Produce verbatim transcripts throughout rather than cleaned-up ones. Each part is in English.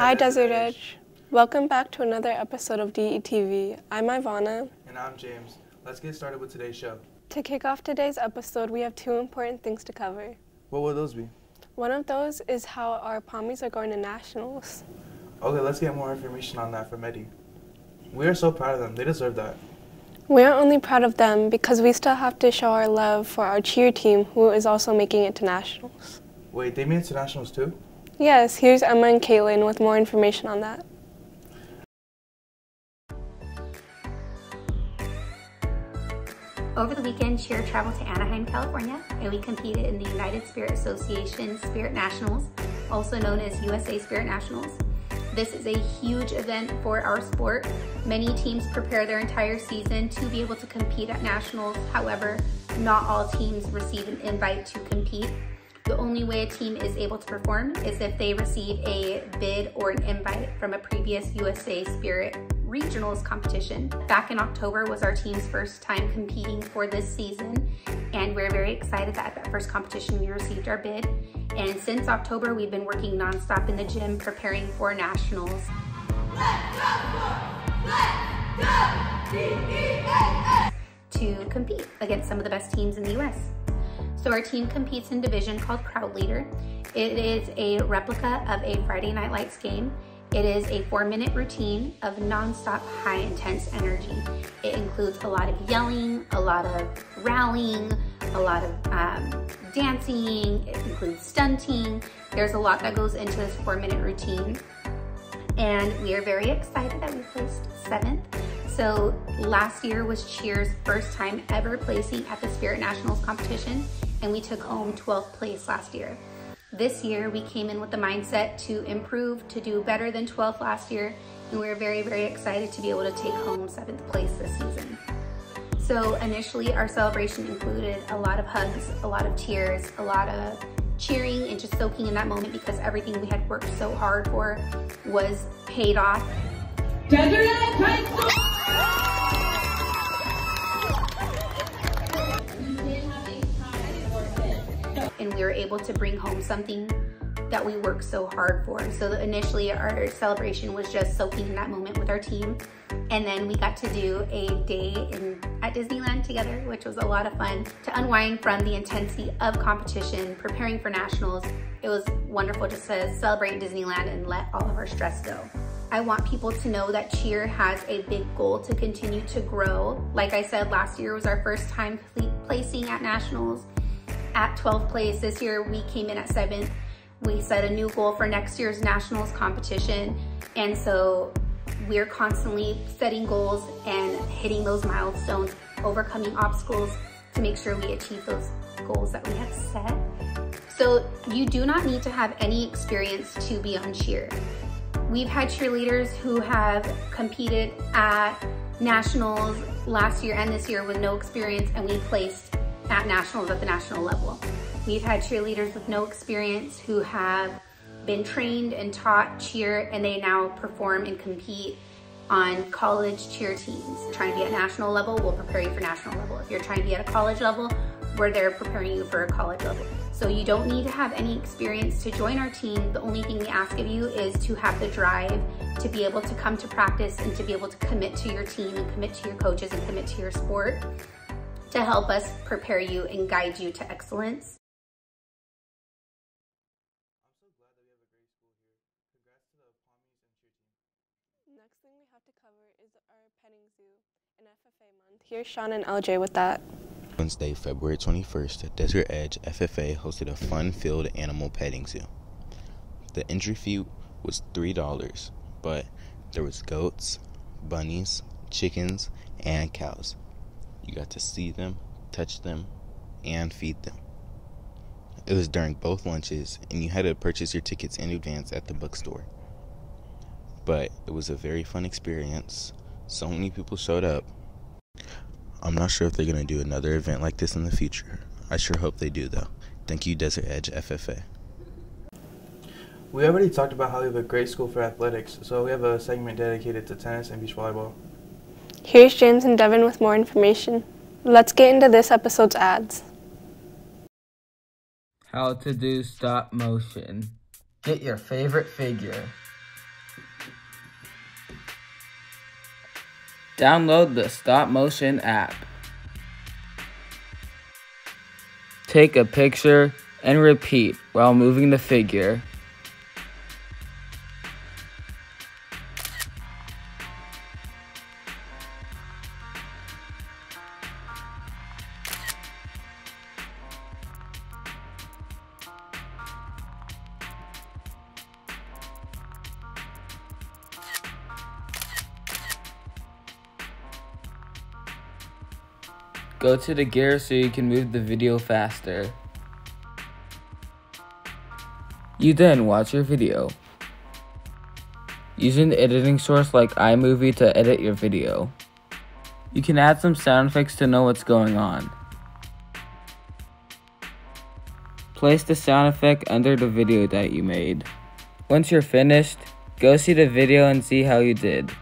Hi, Desert Edge. Welcome back to another episode of D E T V. I'm Ivana. And I'm James. Let's get started with today's show. To kick off today's episode, we have two important things to cover. What will those be? One of those is how our Pommies are going to nationals. Okay, let's get more information on that from Eddie. We are so proud of them. They deserve that. We are only proud of them because we still have to show our love for our cheer team, who is also making it to nationals. Wait, they made it to nationals too? Yes, here's Emma and Caitlin with more information on that. Over the weekend, cheer traveled to Anaheim, California, and we competed in the United Spirit Association Spirit Nationals, also known as U S A Spirit Nationals. This is a huge event for our sport. Many teams prepare their entire season to be able to compete at nationals. However, not all teams receive an invite to compete. The only way a team is able to perform is if they receive a bid or an invite from a previous U S A Spirit Regionals competition. Back in October was our team's first time competing for this season, and we're very excited that at that first competition we received our bid. And since October, we've been working nonstop in the gym preparing for nationals. Let's go, let's go, D E A S! To compete against some of the best teams in the U S. So our team competes in a division called Crowd Leader. It is a replica of a Friday Night Lights game. It is a four minute routine of nonstop high intense energy. It includes a lot of yelling, a lot of rallying, a lot of um, dancing, it includes stunting. There's a lot that goes into this four minute routine. And we are very excited that we placed seventh. So last year was Cheer's first time ever placing at the Spirit Nationals competition, and we took home twelfth place last year. This year we came in with the mindset to improve, to do better than twelfth last year, and we're very, very excited to be able to take home seventh place this season. So initially our celebration included a lot of hugs, a lot of tears, a lot of cheering and just soaking in that moment because everything we had worked so hard for was paid off. Desert Edge High School! And we were able to bring home something that we worked so hard for. So initially our celebration was just soaking in that moment with our team. And then we got to do a day in, at Disneyland together, which was a lot of fun to unwind from the intensity of competition, preparing for nationals. It was wonderful just to celebrate Disneyland and let all of our stress go. I want people to know that cheer has a big goal to continue to grow. Like I said, last year was our first time placing at nationals at twelfth place. This year we came in at seventh. We set a new goal for next year's nationals competition. And so we're constantly setting goals and hitting those milestones, overcoming obstacles to make sure we achieve those goals that we have set. So you do not need to have any experience to be on cheer. We've had cheerleaders who have competed at nationals last year and this year with no experience, and we placed at nationals at the national level. We've had cheerleaders with no experience who have been trained and taught cheer, and they now perform and compete on college cheer teams. Trying to be at national level, we'll prepare you for national level. If you're trying to be at a college level, we're there preparing you for a college level. So you don't need to have any experience to join our team. The only thing we ask of you is to have the drive to be able to come to practice and to be able to commit to your team and commit to your coaches and commit to your sport to help us prepare you and guide you to excellence. I'm so glad that we have a great school here. Congrats to the Pommies and cheer team. Next thing we have to cover is our petting zoo and F F A month. Here's Sean and L J with that. Wednesday, February twenty-first, Desert Edge F F A hosted a fun-filled animal petting zoo. The entry fee was three dollars, but there was goats, bunnies, chickens, and cows. You got to see them, touch them, and feed them. It was during both lunches, and you had to purchase your tickets in advance at the bookstore. But it was a very fun experience. So many people showed up. I'm not sure if they're going to do another event like this in the future. I sure hope they do, though. Thank you, Desert Edge F F A. We already talked about how we have a great school for athletics, so we have a segment dedicated to tennis and beach volleyball. Here's James and Devin with more information. Let's get into this episode's ads. How to do stop motion. Get your favorite figure. Download the stop motion app. Take a picture and repeat while moving the figure. Go to the gear so you can move the video faster. You then watch your video. Use an editing source like iMovie to edit your video. You can add some sound effects to know what's going on. Place the sound effect under the video that you made. Once you're finished, go see the video and see how you did.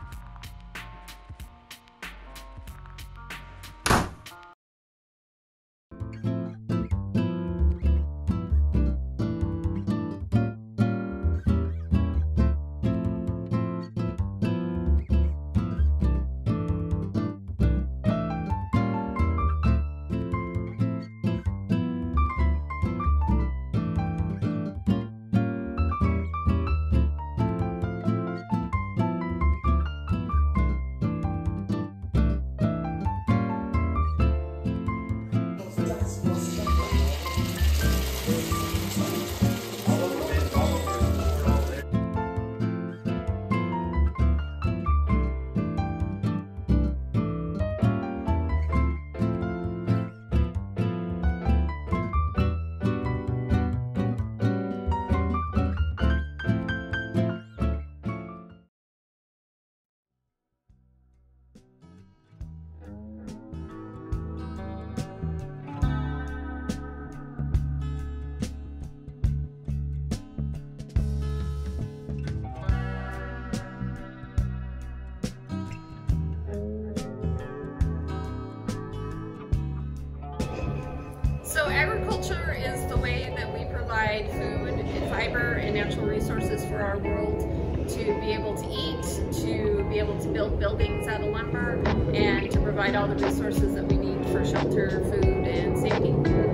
So agriculture is the way that we provide food and fiber and natural resources for our world to be able to eat, to be able to build buildings out of lumber, and to provide all the resources that we need for shelter, food, and safety.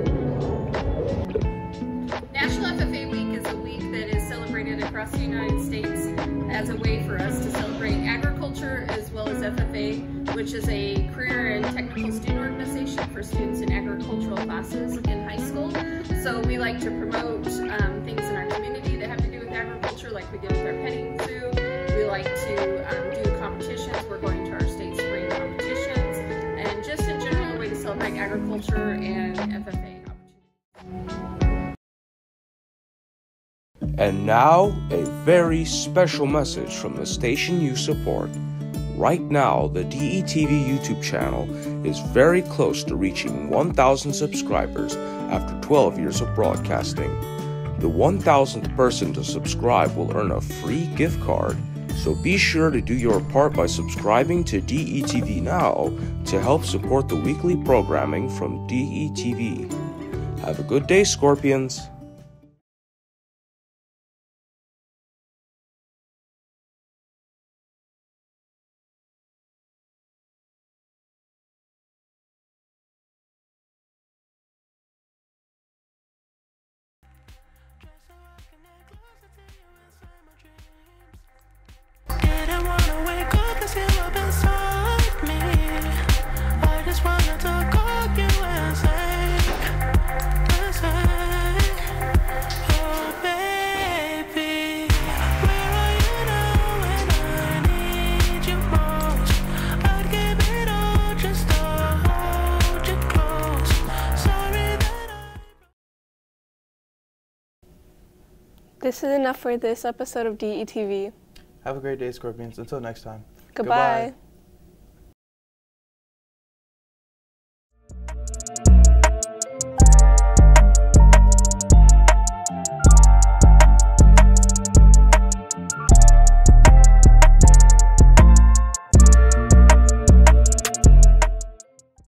National F F A Week is a week that is celebrated across the United States as a way for us to celebrate agriculture as well as F F A, which is a career and technical student organization for students in agricultural classes in high school. So we like to promote um, things in our community that have to do with agriculture, like we did with our petting zoo. We like to um, do competitions. We're going to our state spring competitions, and just in general a way to celebrate agriculture and F F A opportunities. And now, a very special message from the station you support. Right now, the D E T V YouTube channel is very close to reaching one thousand subscribers after twelve years of broadcasting. The one thousandth person to subscribe will earn a free gift card, so be sure to do your part by subscribing to D E T V now to help support the weekly programming from D E T V. Have a good day, Scorpions! This is enough for this episode of D E T V. Have a great day, Scorpions. Until next time. Goodbye. Goodbye.